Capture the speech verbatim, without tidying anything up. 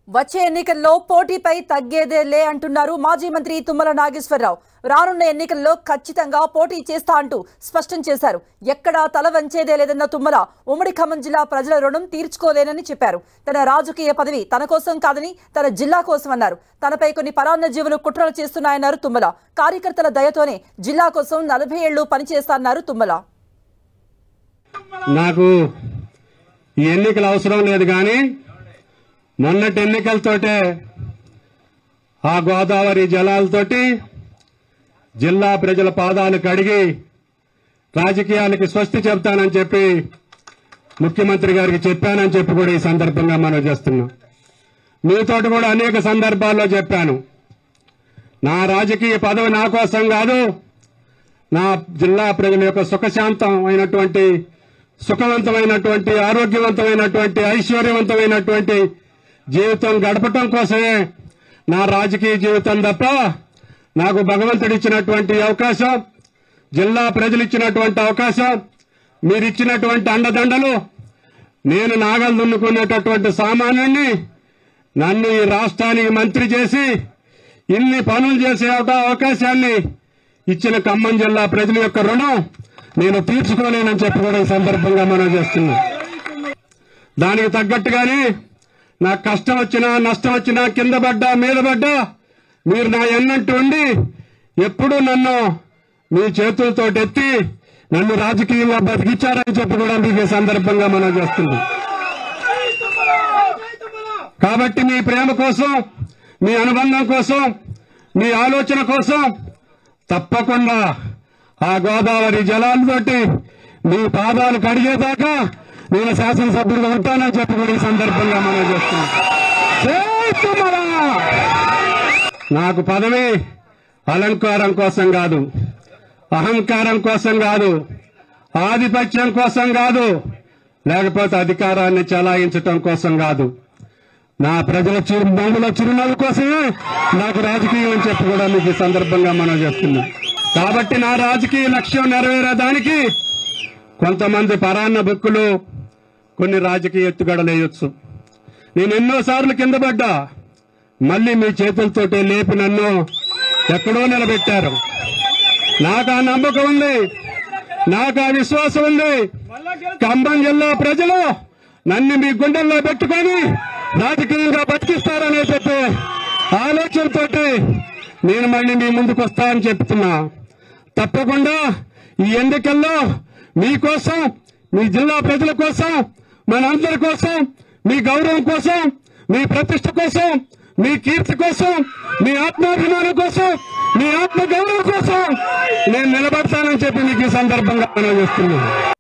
వచ్చే ఎన్నికల్లో పోటీపై తగ్గేదేలే అంటున్నారు మాజీ మంత్రి తుమ్మల నాగేశ్వరరావు. రానున్న ఎన్నికల్లో ఖచ్చితంగా పోటీ చేస్తా అంటూ స్పష్టం చేశారు. ఎక్కడా తల వంచేదే లేదన్న తుమ్మల ఉమ్మడి ఖమ్మం జిల్లా ప్రజల రుణం తీర్చుకోలేనని చెప్పారు. తన రాజకీయ పదవి తన కోసం కాదని తన జిల్లా కోసం అన్నారు. తనపై కొన్ని పరాన్న జీవులు కుట్రలు చేస్తున్నాయన్నారు తుమ్మల. కార్యకర్తల దయతోనే జిల్లా కోసం నలభై ఏళ్లు పనిచేస్తారన్నారు తుమ్మల. నాకు ఈ ఎన్నికల అవసరం లేదు కానీ మొన్నటి ఎన్నికలతోటే ఆ గోదావరి జలాలతోటి జిల్లా ప్రజల పాదాలు కడిగి రాజకీయాలకి స్వస్తి చెప్తానని చెప్పి ముఖ్యమంత్రి గారికి చెప్పానని చెప్పి కూడా ఈ సందర్భంగా మనం చేస్తున్నాం. మీతోటి కూడా అనేక సందర్భాల్లో చెప్పాను. నా రాజకీయ పదవి నా కోసం కాదు, నా జిల్లా ప్రజల యొక్క సుఖశాంతమైనటువంటి సుఖవంతమైనటువంటి ఆరోగ్యవంతమైనటువంటి ఐశ్వర్యవంతమైనటువంటి జీవితం గడపటం కోసమే నా రాజకీయ జీవితం తప్ప నాకు భగవంతుడిచ్చినటువంటి అవకాశం, జిల్లా ప్రజలు ఇచ్చినటువంటి అవకాశం, మీరిచ్చినటువంటి అండదండలు, నేను నాగలు దున్నుకునేటటువంటి సామాన్యుణ్ణి నన్ను ఈ రాష్ట్రానికి మంత్రి చేసి ఇన్ని పనులు చేసే అవకాశాన్ని ఇచ్చిన ఖమ్మం జిల్లా ప్రజల యొక్క రుణం నేను తీర్చుకోలేనని చెప్పి కూడా ఈ సందర్భంగా మనం చేస్తున్నాం. దానికి తగ్గట్టుగానే నాకు కష్టం వచ్చినా నష్టం వచ్చినా కింద పడ్డా మీద పడ్డా మీరు నా ఎన్నంటూ ఉండి ఎప్పుడూ నన్ను మీ చేతులతో ఎత్తి నన్ను రాజకీయంగా బతికించారని చెప్పి కూడా మీకు ఈ సందర్భంగా మనం చేస్తున్నాం. కాబట్టి మీ ప్రేమ కోసం, మీ అనుబంధం కోసం, మీ ఆలోచన కోసం తప్పకుండా ఆ గోదావరి జలాలతోటి మీ పాదాలు కడిగేదాకా నేను శాసనసభ్యుడిగా ఉంటానని చెప్పి కూడా ఈ సందర్భంగా మనం చేస్తున్నాం. నాకు పదవి అలంకారం కోసం కాదు, అహంకారం కోసం కాదు, ఆధిపత్యం కోసం కాదు, లేకపోతే అధికారాన్ని చలాయించటం కోసం కాదు. నా ప్రజల చిరు మహిళల చిరునవ్వు కోసమే నాకు రాజకీయం అని చెప్పి కూడా మీకు ఈ సందర్భంగా మనం చేస్తున్నాం. కాబట్టి నా రాజకీయ లక్ష్యం నెరవేరేదానికి కొంతమంది పరాన్న బుక్కులు కొన్ని రాజకీయ ఎత్తుగడలేయొచ్చు. నేను ఎన్నోసార్లు కింద పడ్డా, మళ్లీ మీ చేతులతోటే లేపి నన్ను ఎక్కడో నిలబెట్టారు. నాకు ఆ నమ్మకం ఉంది, నాకు ఆ విశ్వాసం ఉంది. ఖమ్మం జిల్లా ప్రజలు నన్ను మీ గుండెల్లో పెట్టుకొని రాజకీయంగా బతికిస్తారనే చెప్పే ఆలోచనతోటి నేను మళ్లీ మీ ముందుకు వస్తానని చెప్తున్నా. తప్పకుండా ఈ ఎన్నికల్లో మీకోసం, మీ జిల్లా ప్రజల కోసం, మనందరి కోసం, మీ గౌరవం కోసం, మీ ప్రతిష్ట కోసం, మీ కీర్తి కోసం, మీ ఆత్మాభిమానం కోసం, మీ ఆత్మ గౌరవం కోసం నేను నిలబడతానని చెప్పి మీకు ఈ సందర్భంగా మనం చేస్తున్నాను.